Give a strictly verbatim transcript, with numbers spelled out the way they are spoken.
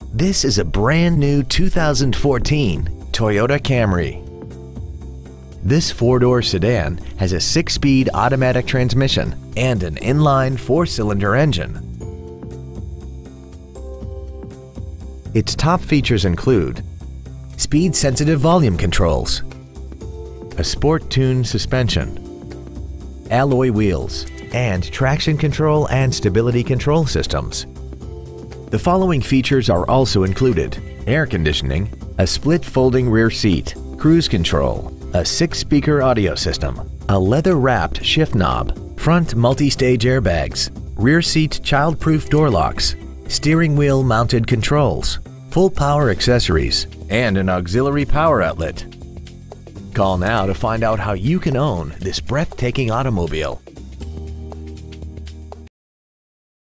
This is a brand new two thousand fourteen Toyota Camry. This four-door sedan has a six-speed automatic transmission and an inline four-cylinder engine. Its top features include speed-sensitive volume controls, a sport-tuned suspension, alloy wheels, and traction control and stability control systems. The following features are also included: air conditioning, a split folding rear seat, cruise control, a six-speaker audio system, a leather-wrapped shift knob, front multi-stage airbags, rear seat child-proof door locks, steering wheel mounted controls, full power accessories, and an auxiliary power outlet. Call now to find out how you can own this breathtaking automobile.